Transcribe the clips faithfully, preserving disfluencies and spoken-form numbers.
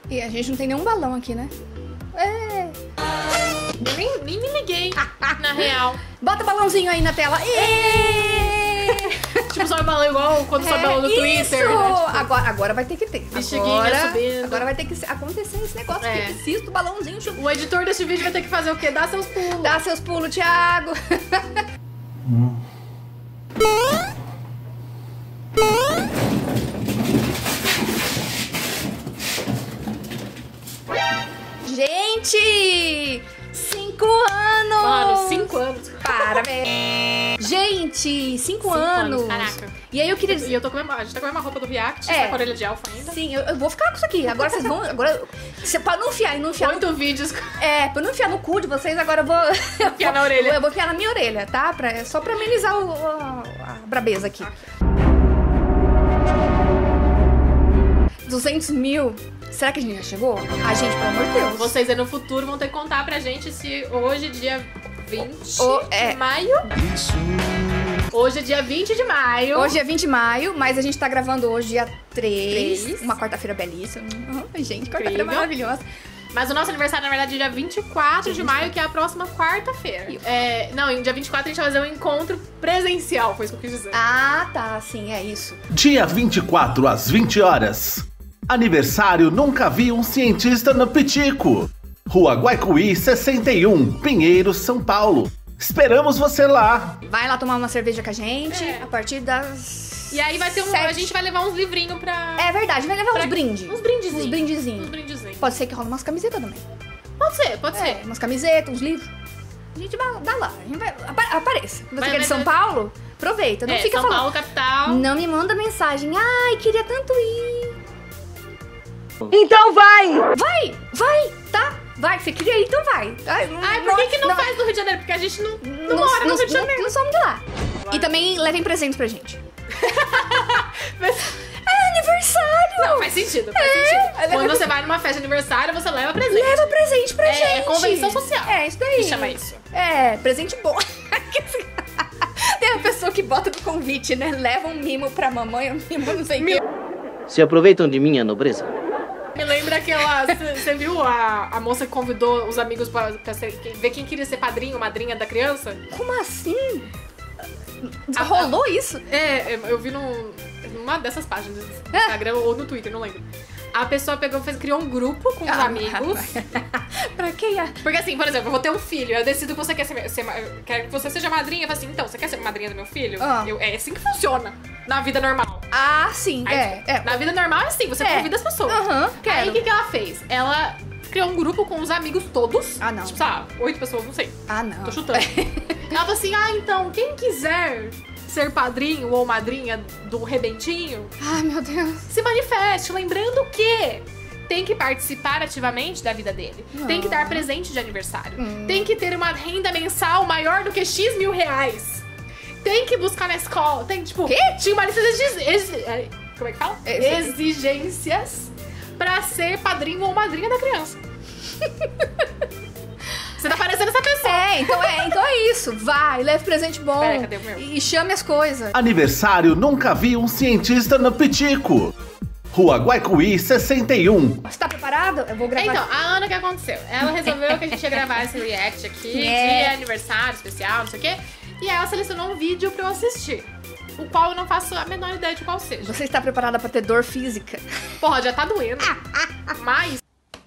E a gente não tem nenhum balão aqui, né? É. Eu nem, nem me liguei, na real. Bota o balãozinho aí na tela. É. Tipo, sobe balão igual quando sobe balão no isso. Twitter. Né? Tipo, agora, agora vai ter que ter. Bexiguinha Agora, subindo. agora vai ter que acontecer esse negócio. É. Que precisa do balãozinho. O editor desse vídeo vai ter que fazer o quê? Dar seus pulos. Dá seus pulos, Thiago. Gente! Cinco anos! Mano, cinco anos. Parabéns! Gente, cinco, Cinco anos. anos, caraca. E aí eu queria E dizer... eu tô com a, a gente tá com a mesma roupa do React, É. tá com a orelha de alfa ainda. Sim, eu, eu vou ficar com isso aqui. Agora vocês vão... Agora, se, pra não enfiar e não enfiar... Oito no, vídeos. é, pra não enfiar no cu de vocês, agora eu vou... Enfiar na orelha. Eu vou enfiar na minha orelha, tá? Pra, só pra amenizar o, a, a brabeza aqui. duzentos mil. Será que a gente já chegou? Ah, gente, pelo amor de Deus. Vocês aí no futuro vão ter que contar pra gente se hoje, dia vinte O- é. de maio... Hoje é dia vinte de maio. Hoje é vinte de maio, mas a gente tá gravando hoje dia três. Três. Uma quarta-feira belíssima. Uhum, gente, quarta-feira Incrível. maravilhosa. Mas o nosso aniversário, na verdade, é dia vinte e quatro de maio, que é a próxima quarta-feira. É, não, em dia vinte e quatro a gente vai fazer um encontro presencial, foi isso que eu quis dizer. Ah, tá, sim, é isso. Dia vinte e quatro, às vinte horas. Aniversário Nunca Vi um Cientista no Pitico. Rua Guaicuí, sessenta e um, Pinheiros, São Paulo. Esperamos você lá. Vai lá tomar uma cerveja com a gente É. a partir das... E aí vai ter um. sete. A gente vai levar uns livrinhos pra. É verdade, vai levar pra- uns brindes. Uns brindezinhos. Uns brindezinhos. Uns brindezinhos. Pode ser que rola umas camisetas também. Pode ser, pode É, ser. umas camisetas, uns livros. A gente vai dá lá. A gente vai, apa- apareça. Você Vai, que é de vai, São vai. Paulo, aproveita. Não É, fica São falando. Paulo, capital. Não me manda mensagem. Ai, queria tanto ir. Então vai! Vai, vai, tá? Vai, você queria ir, então vai. Ai, Ai, por que, que não, faz no Rio de Janeiro? Porque a gente não, não, mora no Rio de Janeiro. Não, não somos de lá. E também levem presentes pra gente. É aniversário! Não, faz sentido, faz É, sentido. leva- Quando você vai numa festa de aniversário, você leva presente. Leva presente pra É, gente. é convenção social. É, isso daí. Que chama isso. É, presente bom. Tem a pessoa que bota no convite, né? Leva um mimo pra mamãe, um mimo não sei o que. Se aproveitam de minha nobreza. Me lembra aquela. Você viu a, a moça que convidou os amigos pra, pra ser- ver quem queria ser padrinho, madrinha da criança? Como assim? A- Rolou isso? É, eu vi num, numa dessas páginas do É. Instagram ou no Twitter, não lembro. A pessoa pegou, fez, criou um grupo com os Ah, amigos. Pra quem é? Porque assim, por exemplo, eu vou ter um filho, eu decido que você quer ser, ser eu quero que você seja madrinha. Eu falo assim, então, você quer ser madrinha do meu filho? Ah. Eu, é assim que funciona na vida normal. Ah, sim. Aí, É, é. Na vida normal é assim, você É. convida as pessoas. Aham, Aí quero. o que, que ela fez? Ela criou um grupo com os amigos todos. Ah, não. Tipo, sabe, oito pessoas, não sei. Ah, não. Tô chutando. Ela falou assim, ah, então, quem quiser ser padrinho ou madrinha do rebentinho, Ai, meu Deus. se manifeste, lembrando que tem que participar ativamente da vida dele. Tem que dar presente de aniversário. Hum. Tem que ter uma renda mensal maior do que X mil reais. Tem que buscar na escola. Tem, tipo, Quê? tinha uma lista de exi- exi- é, como é que fala? Exi- Exigências pra ser padrinho ou madrinha da criança. Você tá parecendo essa pessoa. É, então é, então é isso. Vai, leve presente bom. Pera, cadê o meu? E chame as coisas. Aniversário Nunca Vi um Cientista no Pitico. Rua Guaicuí, sessenta e um. Você tá preparado? Eu vou gravar. Então, a Ana, o que aconteceu? Ela resolveu que a gente ia gravar esse react aqui É. de aniversário especial, não sei o quê. E aí ela selecionou um vídeo pra eu assistir. O qual eu não faço a menor ideia de qual seja. Você está preparada pra ter dor física? Porra, já tá doendo. Mas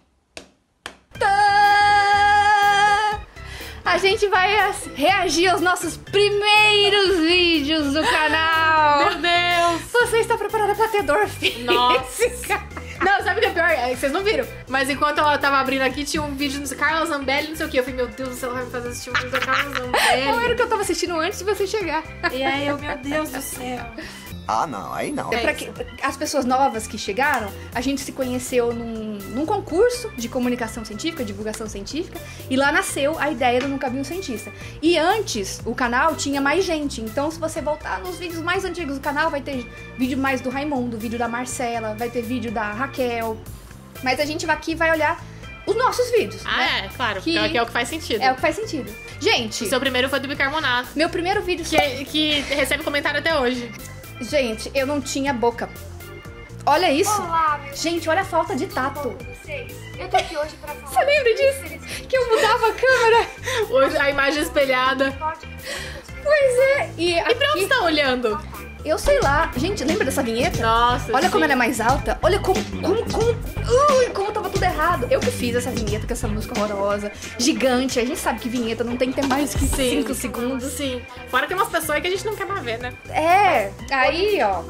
Tá! A gente vai as- reagir aos nossos primeiros vídeos do canal. Meu Deus! Você está preparada pra ter dor física? Nossa! Não, sabe o que é pior? É que vocês não viram. Mas enquanto ela tava abrindo aqui, tinha um vídeo do Carla Zambelli, não sei o que. Eu falei, meu Deus do céu, ela vai me fazer assistir um vídeo da Carla Qual era Zambelli. o que eu tava assistindo antes de você chegar? E aí eu, meu Deus do céu. Ah, não, aí não. É pra que, as pessoas novas que chegaram, a gente se conheceu num, num concurso de comunicação científica, divulgação científica, e lá nasceu a ideia do Nunca Vi um Cientista. E antes, o canal tinha mais gente, então se você voltar nos vídeos mais antigos do canal, vai ter vídeo mais do Raimundo, vídeo da Marcela, vai ter vídeo da Raquel. Mas a gente vai aqui vai olhar os nossos vídeos, Ah, né? é, claro. Que- Que... que é o que faz sentido. É o que faz sentido. Gente, O seu primeiro foi do bicarbonato. meu primeiro vídeo... Que, que recebe comentário até hoje. Gente, eu não tinha boca. Olha isso. Olá, meu Gente, olha a falta de tato. com vocês. Eu tô aqui hoje pra falar. Você lembra disso? Que eu mudava a câmera. Hoje a imagem espelhada. Pois é. E, E pra onde aqui, você tá olhando? eu sei lá. Gente, lembra dessa vinheta? Nossa, Olha como sim. ela é mais alta. Olha como, como, como, ui, como tava tudo errado. Eu que fiz essa vinheta com essa música horrorosa, gigante. A gente sabe que vinheta não tem que ter mais que cinco segundos. Sim. Fora que tem umas pessoas que a gente não quer mais ver, né? É, aí, ó.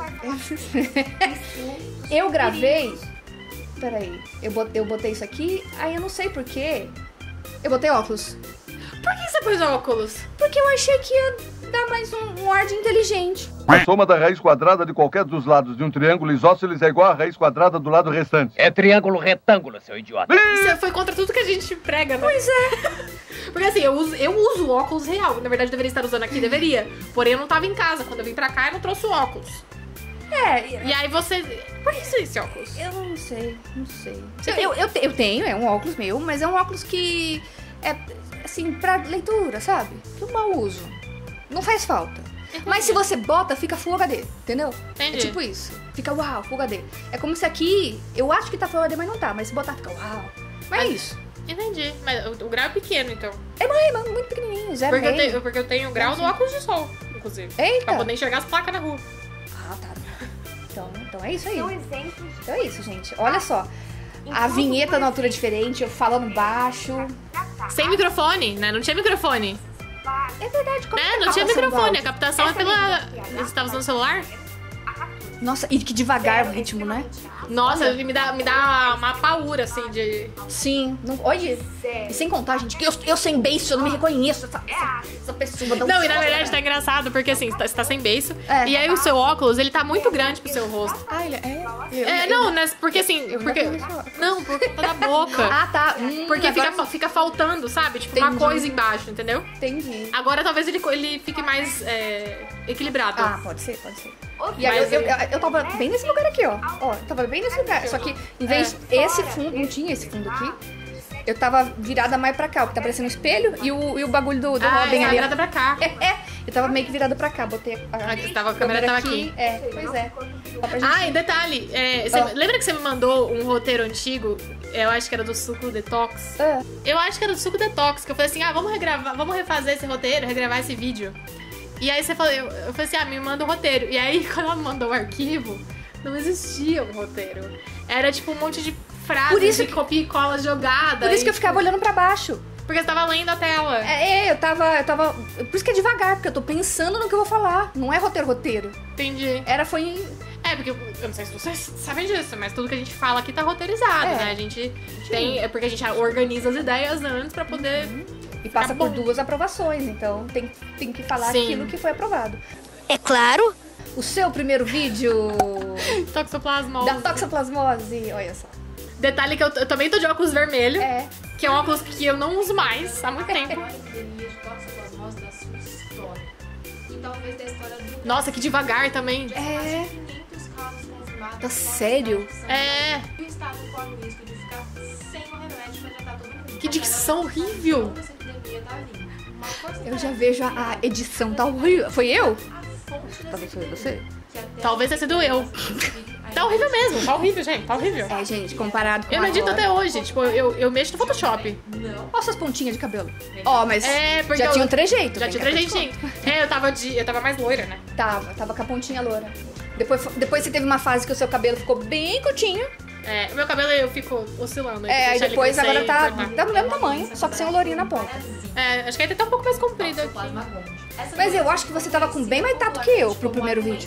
Eu gravei. Peraí, eu botei, eu botei isso aqui. Aí eu não sei por quê. Eu botei óculos. Por que você pôs óculos? Porque eu achei que ia dar mais um, um ar de inteligente. A soma da raiz quadrada de qualquer dos lados de um triângulo isósceles é igual à raiz quadrada do lado restante. É triângulo retângulo, seu idiota. Isso foi contra tudo que a gente prega, né? Pois é. Porque assim, eu uso, eu uso óculos real. Na verdade, eu deveria estar usando aqui, deveria. Porém, eu não tava em casa. Quando eu vim pra cá, eu não trouxe o óculos. É, E aí você... Por que isso é esse óculos? eu não sei, não sei. Você Eu, tem? eu, eu, te- eu tenho, é um óculos meu, mas é um óculos que é, assim, pra leitura, sabe? Que eu mal uso. Não faz falta. Mas se você bota, fica Full H D, entendeu? Entendi. É tipo isso. Fica uau, Full H D. É como se aqui, eu acho que tá Full H D, mas não tá. Mas se botar, fica uau. Mas é Mas- isso. Entendi. Mas o, o grau é pequeno, então. É, mas é mano, muito pequenininho, zero Porque eu, meio. tenho, porque eu tenho grau no óculos de sol, inclusive. Eita. Pra poder enxergar as placas na rua. Ah, tá. Então, então é isso aí. São exemplos de Então é isso, gente. Olha só. A vinheta na altura diferente, eu falando baixo. Sem microfone, né? Não tinha microfone. É verdade, como Né? é a Não tinha captação do microfone. A áudio? captação é Essa pela... vinheta Você tava usando o celular? Nossa, e que devagar o ritmo, né? Nossa, ele me dá, me dá uma paura, assim, de... Sim. Não, olha. E sem contar, gente, que eu, eu sem beiço, eu não me reconheço. Essa, essa, essa pessoa. dá um Não, e na soco. verdade tá engraçado, porque assim, você tá, você tá sem beiço. É. E aí o seu óculos, ele tá muito grande pro seu rosto. Ah, ele é? Eu- É, eu- não, né? Porque assim, eu porque... já conheço o óculos. Não, por conta da boca. Ah, tá. Hum, Porque agora fica, fica faltando, sabe? Tipo, uma Entendi. coisa embaixo, entendeu? entendi. Agora talvez ele, ele fique mais é, equilibrado. Ah, pode ser, pode ser. Outro E aí eu, Mas eu, ele- eu, eu tava bem nesse lugar aqui, ó. Ó, eu tava bem nesse lugar. Só que em vez esse fundo, não tinha esse fundo aqui. Eu tava virada mais pra cá, porque tá parecendo um espelho e o, e o bagulho do, do Ah, Robin é ali. virada pra cá. É, é, eu tava meio que virada pra cá, botei a, Ah, que tava- a câmera tava aqui. É, pois é. Só pra gente... Ah, e detalhe, é, você- Ah. lembra que você me mandou um roteiro antigo? Eu acho que era do suco detox. Ah, Eu acho que era do suco detox, que eu falei assim, ah, vamos regravar, vamos refazer esse roteiro, regravar esse vídeo. E aí você falou, eu, eu falei assim, ah, me manda o roteiro. E aí, quando ela me mandou o arquivo, não existia um roteiro. Era tipo um monte de frases Por isso de copia e cola jogada. por isso e, que eu ficava olhando pra baixo. Porque você tava lendo a tela. É, é, eu tava, eu tava... Por isso que é devagar, porque eu tô pensando no que eu vou falar. Não é roteiro, roteiro. Entendi. Era, foi... em- É, porque eu eu não sei se vocês sabem disso, mas tudo que a gente fala aqui tá roteirizado, É. né? A gente tem. É porque a gente organiza as ideias antes pra poder. E passa Tá por bom. duas aprovações, então tem, tem que falar Sim. aquilo que foi aprovado. É claro. O seu primeiro vídeo Toxoplasmose. da toxoplasmose, olha só. Detalhe que eu, eu também tô de óculos vermelho, É, que é um óculos que eu não uso mais há muito tempo. epidemia de toxoplasmose da sua história. E talvez da história do Nossa, que devagar também. é... quinhentos casos confirmados. Tá de sério? toxoplasmose. É. E o estado corre o risco de ficar sem o remédio pra tratar todo mundo. Que dicção horrível. Quando essa epidemia tá vindo. Uma força Eu já vejo a, a edição, tá horrível. Foi eu? a fonte Talvez dessa foi você? que até Talvez tenha sido eu. Tá horrível mesmo, tá horrível, gente. Tá horrível. É, gente, comparado com Eu não edito agora. até hoje. Tipo, eu, eu mexo no Photoshop. Olha essas pontinhas de cabelo. Ó, mas É, porque já eu- tinha um trejeito. Já tem tinha que trejeitinho. É, eu tava de. Eu tava mais loira, né? Tava, tava com a pontinha loura. Depois, depois você teve uma fase que o seu cabelo ficou bem curtinho. É, o meu cabelo eu fico oscilando. É, aí deixar ele depois crescer agora e tá, cortar. tá do mesmo tamanho, só que sem o lourinho na ponta. É, acho que aí tá até um pouco mais comprido aqui. Mas eu acho que você tava com bem mais tato que eu pro primeiro vídeo.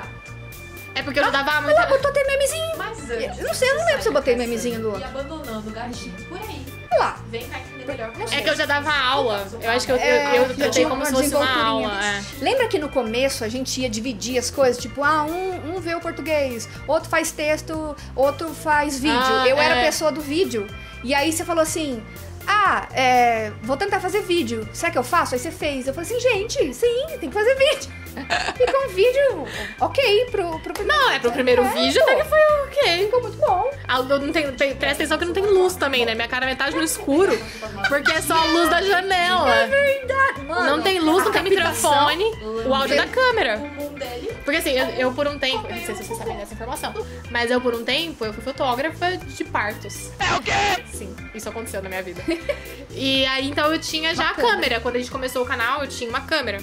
É porque eu já dava Ela muita. botou até memezinho. Mas Eu não sei, eu não lembro se eu botei memezinho do E outro. abandonando o gatinho por aí. Olha lá. Vem cá entender melhor com É que eu já dava aula. Eu acho que eu, É, eu, eu já tratei tinha como uma se fosse uma desenvolturinha. aula. É. Lembra que no começo a gente ia dividir as coisas? Tipo, ah, um, um vê o português, outro faz texto, outro faz vídeo. Ah, eu era a é. pessoa do vídeo. E aí você falou assim, ah, é, vou tentar fazer vídeo. Será que eu faço? Aí você fez. Eu falei assim, gente, sim, tem que fazer vídeo. Ficou um vídeo ok pro, pro primeiro Não, é pro primeiro vídeo até que foi ok. Ficou muito bom. A luz não tem, tem, presta atenção que não tem luz também, né? Minha cara é metade no escuro, porque é só a luz da janela. É verdade, mano. Não tem luz, não a tem captação- microfone, o áudio da câmera. O mundo dele. Porque assim, eu, eu por um tempo, eu não sei se vocês sabem dessa informação, mas eu por um tempo, eu fui fotógrafa de partos. É o quê? Sim, isso aconteceu na minha vida. E aí, então eu tinha já a câmera. Quando a gente começou o canal, eu tinha uma câmera.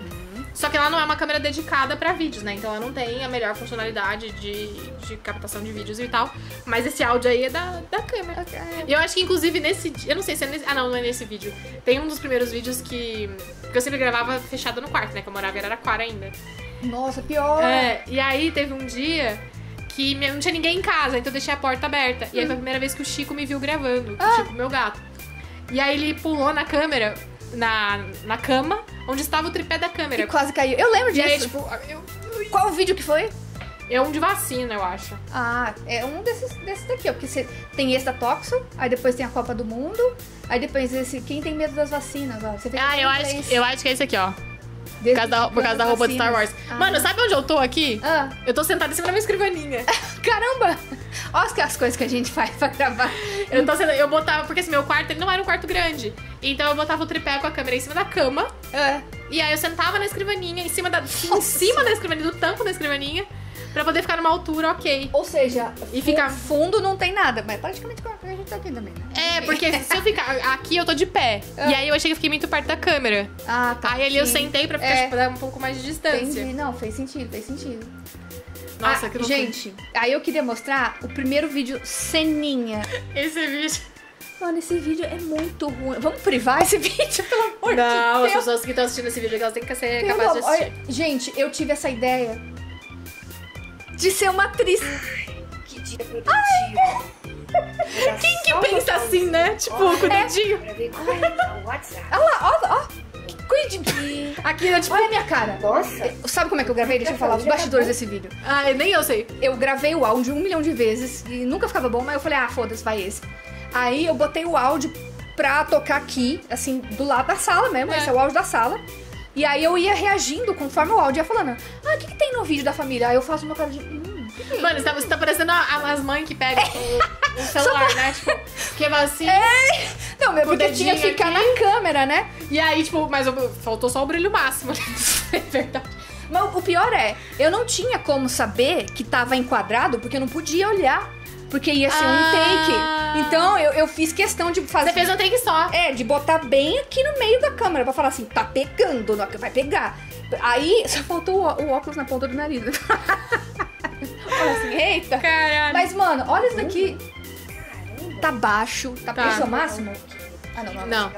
Só que ela não é uma câmera dedicada pra vídeos, né? Então ela não tem a melhor funcionalidade de, de captação de vídeos e tal. Mas esse áudio aí é da, da câmera. E eu acho que, inclusive, nesse... Eu não sei se é nesse... Ah, não, não é nesse vídeo. Tem um dos primeiros vídeos que... que eu sempre gravava fechada no quarto, né? Que eu morava em Araraquara ainda. Nossa, pior. É, e aí teve um dia que não tinha ninguém em casa, então eu deixei a porta aberta. E aí foi a primeira vez que o Chico me viu gravando. O Chico, meu gato. E aí ele pulou na câmera... Na, na cama, onde estava o tripé da câmera. E quase caiu. Eu lembro E disso. aí, tipo, eu, Qual o vídeo que foi? é um de vacina, eu acho. Ah, é um desses, desses daqui, ó. Porque você tem esse da Toxo, aí depois tem a Copa do Mundo, aí depois esse Quem Tem Medo das Vacinas, ó. Você fez Ah, eu acho, três que- eu acho que é esse aqui, ó. Por desde- causa da, por causa da roupa de Star Wars. vacinas. Ah. Mano, sabe onde eu tô aqui? Ah, Eu tô sentada em cima da minha escrivaninha. caramba! Olha as- as coisas que a gente faz pra gravar. Eu tô sentada, eu botava, porque assim, meu quarto ele não era um quarto grande. Então eu botava o tripé com a câmera em cima da cama. É. E aí eu sentava na escrivaninha, em cima da, em cima da escrivaninha, do tampo da escrivaninha, pra poder ficar numa altura ok. Ou seja, E fu- fica- fundo não tem nada, mas praticamente a gente tá aqui também, né? É, porque se eu ficar aqui, eu tô de pé. É. E aí eu achei que eu fiquei muito perto da câmera. Ah, tá. Aí ali eu sim. sentei pra ficar, É. tipo, dar um pouco mais de distância. Entendi. Não, fez sentido, fez sentido. Nossa, Ah, que loucura. gente, aí eu queria mostrar o primeiro vídeo ceninha. Esse vídeo. Mano, esse vídeo é muito ruim. Vamos privar esse vídeo, pelo amor Não, de as Deus. pessoas que estão assistindo esse vídeo, elas têm que ser Pelo capazes de amor- assistir. Olha, gente, eu tive essa ideia de ser uma atriz. Que dia produtivo. Quem que pensa assim, né? Tipo, com o dedinho. Pra ver como é o WhatsApp. Olha lá, ó, ó. Cuide. Aqui, eu, tipo, olha a minha cara. Nossa. Sabe como é que eu gravei? Deixa eu falar os bastidores desse vídeo. Ah, nem eu sei. Eu gravei o áudio um milhão de vezes e nunca ficava bom, mas eu falei, ah, foda-se, vai esse. Aí eu botei o áudio pra tocar aqui, assim, do lado da sala mesmo, É. esse é o áudio da sala. E aí eu ia reagindo conforme o áudio ia falando, ah, o que, que tem no vídeo da família? Aí eu faço uma cara de, hum, que que é? Mano, você tá, você tá parecendo a- a- as mães que pegam o, o celular, né? Tipo, que vai assim. Não, meu, o porque tinha dedinho que ficar aqui. na câmera, né? E aí, tipo, mas eu- faltou só o brilho máximo. É verdade. Mas o pior é, eu não tinha como saber que tava enquadrado, porque eu não podia olhar, porque ia ser Ah. um take. Então eu, eu fiz questão de fazer... Você fez um take só. É, de botar bem aqui no meio da câmera, pra falar assim, tá pegando, não, vai pegar. Aí só faltou o, ó- o óculos na ponta do nariz. Olha assim, eita. Caralho. Mas, mano, olha isso daqui. Tá baixo, tá, Tá. esse é o máximo? Ah, não, não. Não.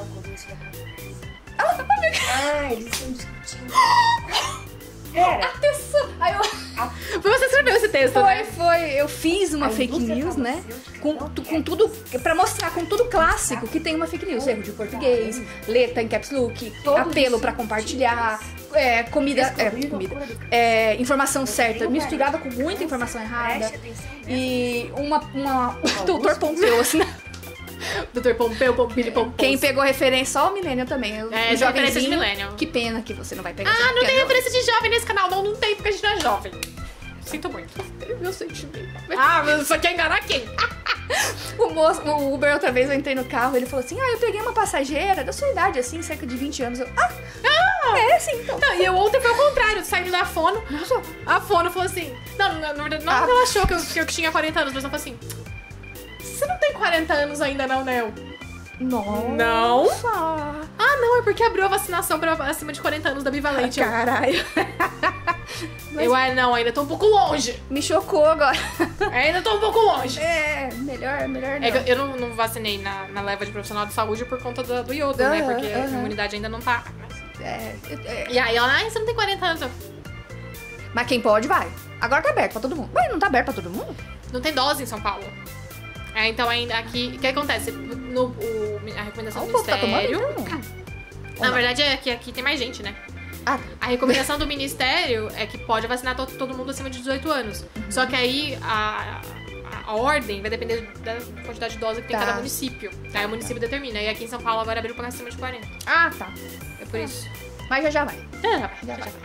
Ah, eles estão discutindo. Pera. Atenção. Aí eu... Foi você que escreveu esse texto, Foi, né? foi. Eu fiz uma A fake indústria news, né? farmacêutica Com, não tu- quer com tudo, pra mostrar com tudo clássico que tem uma fake news. Erro de português, letra em caps look, Todos apelo pra os compartilhar, é, comida, é, Descobriram comida, a cor do é, informação certa misturada com muita informação errada. Preste atenção nessa. E uma, uma, o doutor Pompeu, assim, né? doutor Pompeu, Pompili, Pompou. Quem pegou referência, só o Millennium também. O, É, o essa referência de jovenzinho. Millennium. Que pena que você não vai pegar. Ah, você não quer, tem referência de jovem nesse canal. Não, não tem, porque a gente não é jovem. Sinto muito. Meu sentimento. Ah, mas você quer enganar quem? O, moço, o Uber, outra vez, eu entrei no carro, ele falou assim, ah, eu peguei uma passageira da sua idade, assim, cerca de vinte anos. Eu, ah, é, sim, então. Não, e eu ontem foi o contrário, saindo da fono. Nossa, A fono falou assim... Não, na na verdade, não Ah. que ela achou que eu, que eu tinha quarenta anos, mas ela falou assim... Você não tem quarenta anos ainda não, né? Eu, nossa. Não. Ah, não, é porque abriu a vacinação pra acima de quarenta anos da Bivalente. Eu, Caralho. eu, ah, não, ainda tô um pouco longe. Me chocou agora. Ainda tô um pouco longe. É, melhor, melhor não. É que eu- eu não, não vacinei na, na leva de profissional de saúde por conta do, do iodo, né? Aham, Porque a aham. imunidade ainda não tá. É, é. E aí ela, ai, você não tem quarenta anos. Eu, Mas quem pode, vai. Agora tá aberto pra todo mundo. Ué, não tá aberto pra todo mundo? não tem dose em São Paulo. É, então ainda aqui. O que acontece? No, o- a recomendação Ah, do o povo tá tomando, Ministério. então? Na verdade é que aqui tem mais gente, né? Ah, A recomendação do Ministério é que pode vacinar to- todo mundo acima de dezoito anos. Uhum. Só que aí a, a, a ordem vai depender da quantidade de dose que tem em Tá. cada município. Aí o município determina. E aqui em São Paulo agora abriu pra acima de quarenta. ah, tá. É por isso. Mas já já vai. É, já vai, Já já vai. vai.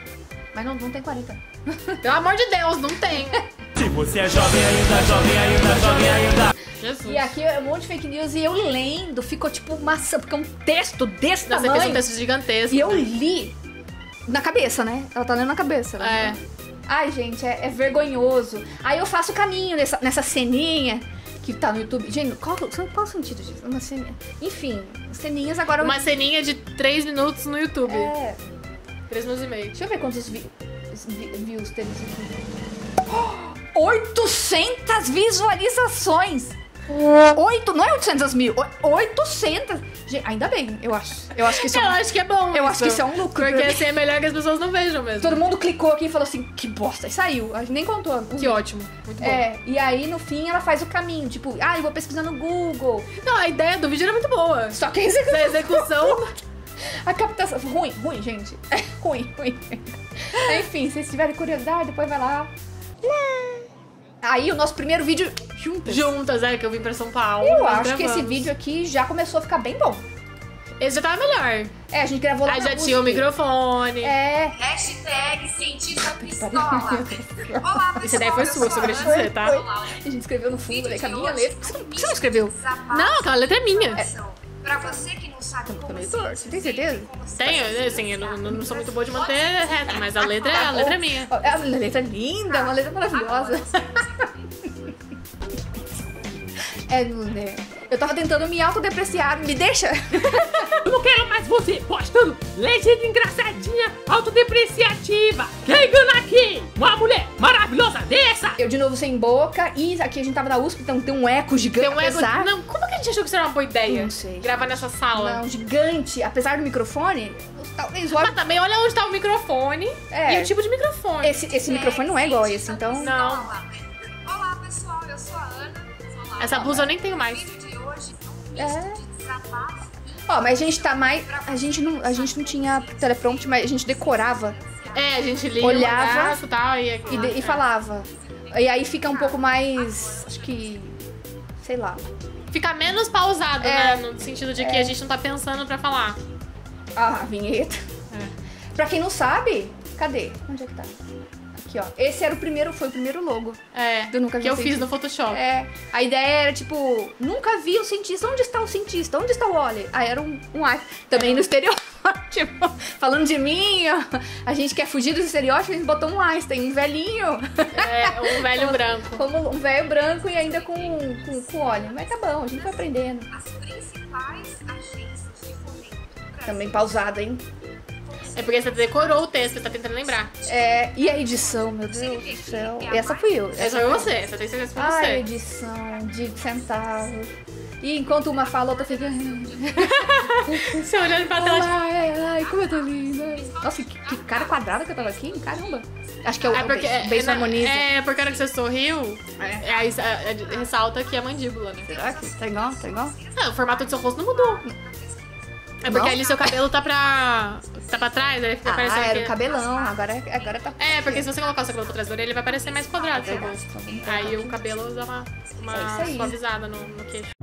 Mas não, não tem quarenta. Pelo amor de Deus, não tem. Se você é jovem ainda, jovem ainda, jovem ainda. Jesus. E aqui é um monte de fake news e eu lendo, ficou tipo maçã, porque é um texto desse Nossa, tamanho. fez um texto gigantesco. E eu li na cabeça, né? Ela tá lendo na cabeça. Né? É. Ai, gente, é, é vergonhoso. Aí eu faço o caminho nessa, nessa ceninha que tá no YouTube. Gente, qual, qual é o sentido disso? Uma ceninha. Enfim, ceninhas agora... Uma ceninha de três minutos no YouTube. É. três minutos e meio. Deixa eu ver quantos vi, vi, views teve esse vídeo. Oh, oitocentas visualizações! Oito, não é oitocentos mil, oitocentas. Gente, ainda bem, eu acho. Eu acho que isso Eu é um, acho que é bom. eu acho que isso é um lucro. Porque assim é melhor que as pessoas não vejam mesmo. Todo mundo clicou aqui e falou assim, que bosta, e saiu. A gente nem contou. Que ótimo. Muito bom. É, e aí no fim ela faz o caminho, tipo, ah, eu vou pesquisar no Google. Não, a ideia do vídeo era muito boa. Só que a execução... A execução... A captação... Ruim, ruim, gente. É ruim, ruim. Enfim, se vocês tiverem curiosidade, depois vai lá. Aí o nosso primeiro vídeo juntas. Juntas, é, que eu vim pra São Paulo. Eu nós acho que esse gravamos. vídeo aqui já começou a ficar bem bom. Esse já tava melhor. É, a gente gravou lá Aí na já U S P. tinha o microfone. É. Hashtag cientista pistola. Olá, Essa ideia foi sua, só queria te dizer, tá? A gente escreveu no fundo, né, com a minha letra. Por que você não, por que você não escreveu? Não, aquela letra é minha. Pra você que não sabe como meio se torto, você tem certeza? Tenho, assim, eu não, não sou muito boa de manter reto, mas a letra, a letra é minha. É uma letra linda, uma letra maravilhosa. É, né? Eu tava tentando me autodepreciar, me deixa? Eu não quero mais você postando legenda engraçadinha, autodepreciativa. Quem engana aqui? Uma mulher maravilhosa dessa? Eu de novo sem boca e aqui a gente tava na U S P, então tem um eco gigante. Tem um ego... apesar... Não, como que a gente achou que isso era uma boa ideia? Não sei. Gravar nessa sala. Não, gigante. Apesar do microfone, talvez olha... Mas também olha onde tá o microfone É. e o tipo de microfone. Esse, esse microfone não é igual a esse, então... Não. Olá, pessoal, eu sou a Ana. Olá. Essa blusa eu nem tenho mais. O vídeo de hoje é um É. misto de desabafo Ó, mas a gente tá mais... A gente não, a gente não tinha teleprompter, mas a gente decorava É, a gente lia Olhava e tal e, e, de- e falava. E aí fica um pouco mais... Acho que... Sei lá. Fica menos pausado, É. né? No sentido de que a gente não tá pensando pra falar. Ah, a vinheta. É. Pra quem não sabe... Cadê? Onde é que tá? Aqui, ó. Esse era o primeiro... Foi o primeiro logo. É, Eu nunca vi que eu um fiz cientista. no Photoshop. É, a ideia era, tipo, nunca vi o cientista. Onde está o cientista? Onde está o Wally? Aí era um, um ar. Também no estereótipo. Falando de mim, ó, a gente quer fugir dos estereótipos, a gente botou um Einstein, um velhinho. É, um velho branco. Como um velho branco e ainda com, com, com óleo. Mas tá bom, a gente vai aprendendo. as principais agências de fomento do Brasil. Também pausado, hein? É porque você decorou o texto, você tá tentando lembrar. É, e a edição, meu Deus do céu. Essa fui eu. Essa foi você, essa tem certeza que foi Ai, a você. edição de centavos. E enquanto uma fala, a outra fica... Você olhando pra tela. Ai, ai, como eu tô linda. Nossa, que, que cara quadrada que eu tava aqui, caramba. Acho que é o É porque, o beijo é, harmoniza. é porque a hora que você sorriu, É. é, aí é, é, ressalta aqui a mandíbula, né? Será que tá igual? Tá igual? Ah, o formato do seu rosto não mudou. É porque Não? ali seu cabelo tá pra. tá pra trás, aí fica Ah, parecendo era que... o cabelão, agora, agora tá... É, porque se você colocar o seu cabelo pra trás da orelha, ele vai parecer mais quadrado, seu Verdade, rosto. então vamos colocar Aí aqui. o cabelo dá uma, uma É isso aí. suavizada no, no queixo.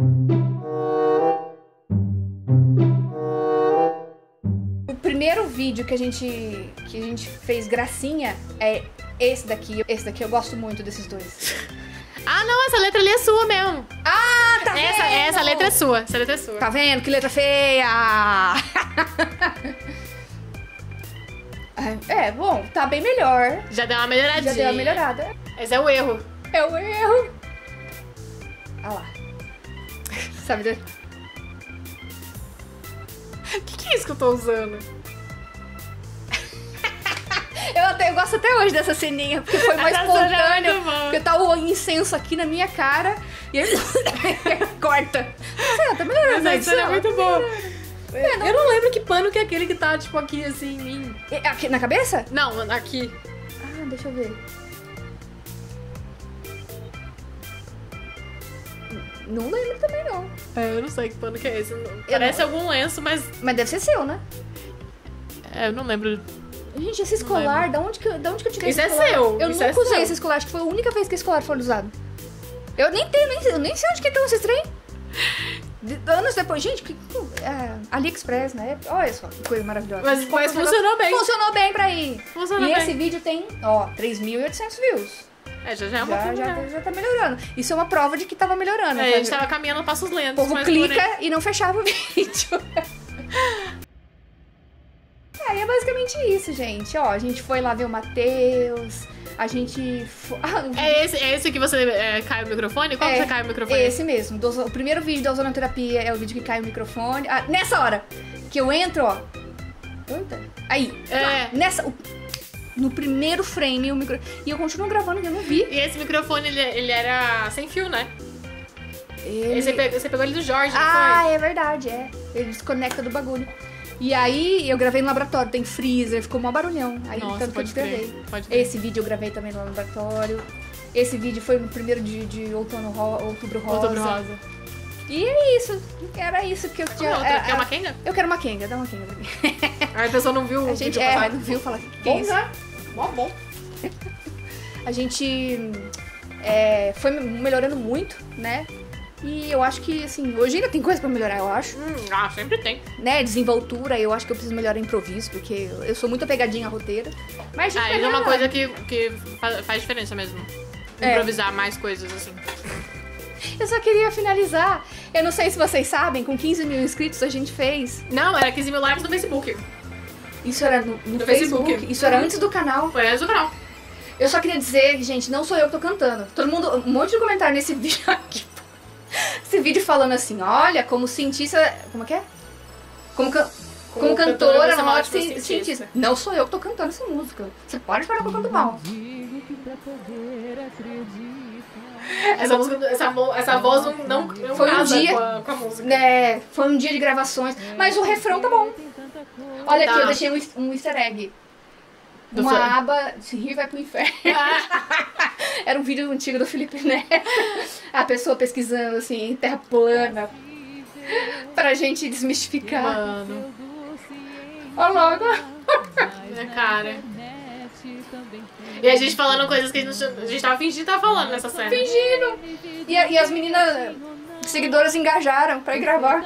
O primeiro vídeo que a gente que a gente fez gracinha é esse daqui. Esse daqui eu gosto muito desses dois. Ah, não, essa letra ali é sua mesmo. Ah, tá Essa, vendo? essa letra é sua. Essa letra é sua. Tá vendo? Que letra feia! É, bom, tá bem melhor. Já deu uma melhoradinha. Já deu uma melhorada. Esse é o erro. É o erro. Olha lá. Sabe? O que, que é isso que eu tô usando? Eu, até, eu gosto até hoje dessa ceninha, porque foi mais Essa cena é espontâneo. muito boa. Porque tá o incenso aqui na minha cara e ele corta. Sei lá, tá melhorando a Essa cena é edição. muito boa. Eu não lembro que pano que é aquele que tá, tipo, aqui, assim, em mim. E- Aqui na cabeça? Não, aqui. Ah, deixa eu ver. Não lembro também, não. É, eu não sei que pano que é esse. Parece algum lenço, mas... Mas deve ser seu, né? É, eu não lembro. Gente, esse escolar, da onde, que, da onde que eu tirei Isso esse é escolar? seu, Eu isso nunca é usei seu. esse escolar, acho que foi a única vez que esse escolar foi usado. Eu nem tenho, nem, eu nem sei onde que estão esses trem. De- Anos depois, gente, que, é, AliExpress, né? Olha só que coisa maravilhosa. Mas, mas funcionou bem. Funcionou bem pra ir. Funcionou e bem. esse vídeo tem, ó, três mil e oitocentos views. É, já, já é uma Já, coisa já, melhor. já tá melhorando. Isso é uma prova de que tava melhorando. É, a gente tava caminhando a passos lentos. O povo mas clica porém- e não fechava o vídeo. É, e é basicamente isso, gente. Ó, a gente foi lá ver o Matheus. A gente. Fo... Ah, o É esse, é esse que você é, cai o microfone? Qual que É, você cai o microfone? Esse mesmo. Do- o primeiro vídeo da ozonoterapia é o vídeo que cai o microfone. Ah, nessa hora que eu entro, ó. Eita. Aí. É. Nessa. o- No primeiro frame o micro. E eu continuo gravando, que eu não vi. E esse microfone, ele, ele era sem fio, né? Ele... Você, pegou, você pegou ele do Jorge, não Ah, foi? é verdade, é. Ele desconecta do bagulho. E aí eu gravei no laboratório, tem freezer, ficou mó barulhão. Aí Nossa, tanto que eu pode crer, desgravei. pode crer. Esse vídeo eu gravei também no laboratório. Esse vídeo foi no primeiro de, de outono ro... outubro rosa. Outubro rosa. E é isso. Era isso que eu tinha. Qual outra? é- Quer uma quenga? Eu quero uma quenga, dá uma quenga pra mim. Aí a pessoa não viu o A gente vídeo é, passado. não viu falar que, que é Bom, isso. né? Mó bom. A gente é, foi melhorando muito, né? E eu acho que, assim, hoje ainda tem coisa pra melhorar, eu acho. Hum, ah, sempre tem. Né? Desenvoltura, eu acho que eu preciso melhorar improviso, porque eu sou muito apegadinha à roteira. Mas a gente Ah, vai isso é uma melhorar. coisa que, que fa- faz diferença mesmo. É. Improvisar mais coisas, assim. Eu só queria finalizar. Eu não sei se vocês sabem, com quinze mil inscritos a gente fez. Não, era quinze mil lives no Facebook. Isso era no, no No Facebook. Facebook. Isso era antes do canal. Foi antes do canal. Eu só queria dizer, gente, não sou eu que tô cantando. Todo mundo, um monte de comentário nesse vídeo aqui. Esse vídeo falando assim, olha, como cientista... Como é que é? Como, can, como, Como cantora, cantora, você não é uma é ótima cientista. cientista. Não sou eu que tô cantando essa música. Você pode parar que eu canto mal. Essa, música, essa, vo- essa voz não, não, não Foi um casa dia- com, a, com a música. É, foi um dia de gravações, mas o refrão tá bom. Olha aqui, Tá. eu deixei um, eas- um easter egg. Do Uma Fe- aba, se rir vai pro inferno. Era um vídeo antigo do Felipe Neto. A pessoa pesquisando assim, terra plana. Pra gente desmistificar. Mano, Ó logo. minha cara. E a gente falando coisas que a gente, a gente tava fingindo que tava falando nessa cena. Fingindo. E, a- e as meninas, seguidoras engajaram pra ir gravar.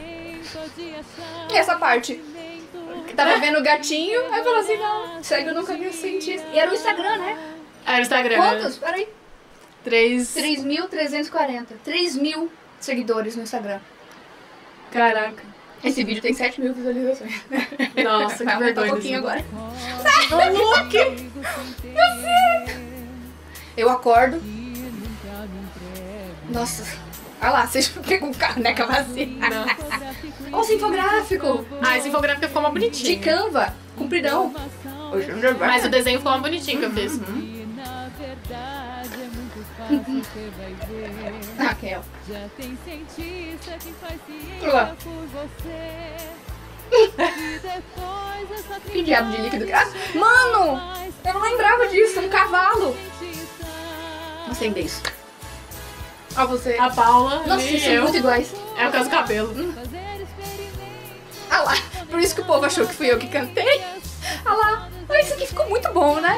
E essa parte. Que tava vendo o gatinho, aí falou assim, não, segue eu nunca vi o cientista. E era o Instagram, né? Era o Instagram. Quantos? Peraí. Três. três mil trezentos e quarenta. três mil seguidores no Instagram. Caraca. Esse vídeo tem sete mil visualizações. Nossa, que Vai aumentar vergonha. um pouquinho agora. Ô, Luke! Eu acordo. Nossa. Olha lá, vocês ficam com caneca vazia. Olha o infográfico. Ah, esse infográfico ficou mais De bonitinho. Canva. Compridão. Mas o desenho ficou mais bonitinho que eu fiz. Raquel. Olha lá. Que diabo de líquido que... Ah, mano! Eu não lembrava disso. Um cavalo. Não sei beijo. Ó você. A Paula Nossa, e vocês são eu. muito iguais. É por causa do cabelo. Ah lá. Por isso que o povo achou que fui eu que cantei. Ah lá. Mas isso aqui ficou muito bom, né?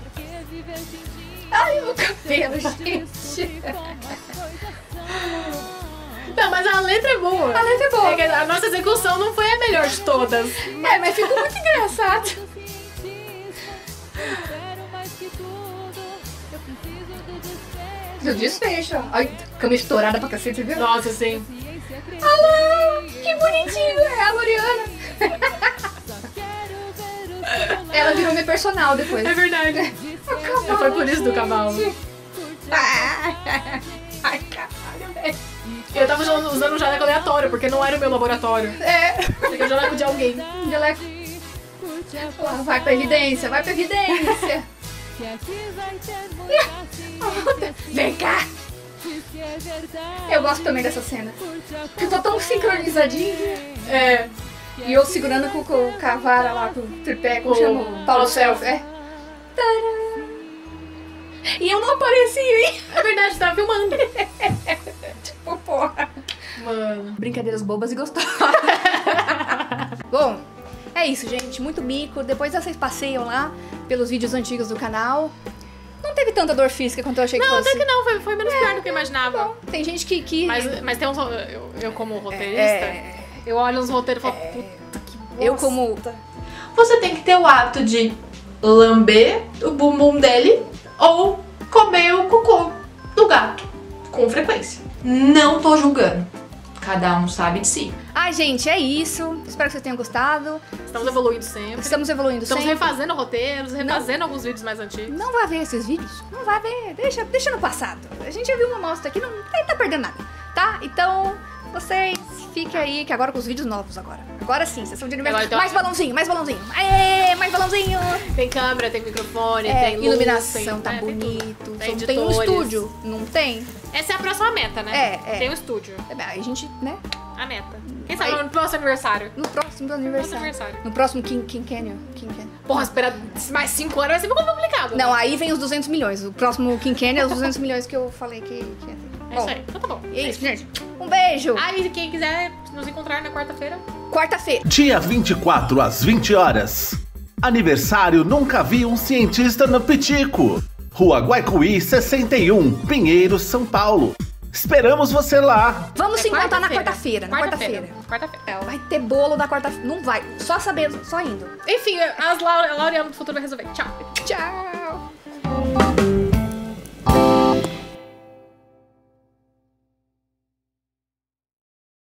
Ai, meu cabelo, gente. Não, mas a letra é boa. A letra é boa. É que a nossa execução não foi a melhor de todas. É, mas ficou muito engraçado. Do desfecho, ó. Ai, cama estourada pra cacete, viu? Nossa, sim. Olha, que bonitinho, é a Loriana. Ela virou minha personal depois. É verdade. Foi por isso do cavalo. Ai, caralho, velho. Eu tava usando, usando um jaleco aleatório, porque não era o meu laboratório. É, Porque o jaleco de alguém. Jaleco. Lá, vai pra evidência, vai pra evidência. Vem cá. Eu gosto também dessa cena. Ficou tão sincronizadinho. É. E eu segurando com, com, com a vara lá, com o tripé, como O chama? Paulo Paulo Self. É. Tadã. E eu não apareci, hein? É verdade, você tava filmando. Tipo, porra. Mano. Brincadeiras bobas e gostosas. Bom, é isso, gente. Muito mico. Depois vocês passeiam lá pelos vídeos antigos do canal. Não teve tanta dor física quanto eu achei que Não, fosse. até que não, foi, foi menos pior do que eu imaginava. Não, tem gente que... que... Mas, mas tem uns... Eu, eu como roteirista, É. eu olho uns roteiros e falo, puta que bosta. Eu como... Você tem que ter o hábito de lamber o bumbum dele ou comer o cocô do gato com frequência. Não tô julgando. Cada um sabe de si. Ai, gente, é isso. Espero que vocês tenham gostado. Estamos evoluindo sempre. Estamos evoluindo Estamos sempre. refazendo roteiros, refazendo alguns vídeos mais antigos. Não vai ver esses vídeos. Não vai ver. Deixa, deixa no passado. A gente já viu uma amostra aqui, não tá perdendo nada. Tá? Então, vocês fiquem aí, que agora com os vídeos novos agora. Agora sim, sessão de aniversário. Agora, então- Mais balãozinho, mais balãozinho. Aê, mais balãozinho. Tem câmera, tem microfone, É, tem luz, iluminação, tem, tá é, tem tudo. bonito. Tem Só tem um editores. estúdio, não tem? Essa é a próxima meta, né? É, é. Tem um estúdio. É, aí a gente, né? A meta. Quem Aí- sabe no próximo aniversário? No próximo aniversário. aniversário. No próximo King, King Canyon. King Canyon. Porra, esperar mais cinco anos vai ser muito complicado. Não, aí vem os duzentos milhões. O próximo King Canyon é os duzentos milhões que eu falei que, que ia ter. É Bom, isso aí. Então tá bom. é isso, gente. Um beijo. Aí, quem quiser nos encontrar na quarta-feira, Quarta-feira. Dia vinte e quatro às vinte horas. Aniversário Nunca Vi um Cientista no Pitico. Rua Guaicuí sessenta e um, Pinheiros, São Paulo. Esperamos você lá. Vamos é se encontrar na quarta-feira. quarta-feira. Na quarta-feira. Quarta-feira. Vai ter bolo na quarta-feira. Não vai. Só sabendo, só indo. Enfim, as Laure- a Laureano do futuro vai resolver. Tchau. Tchau.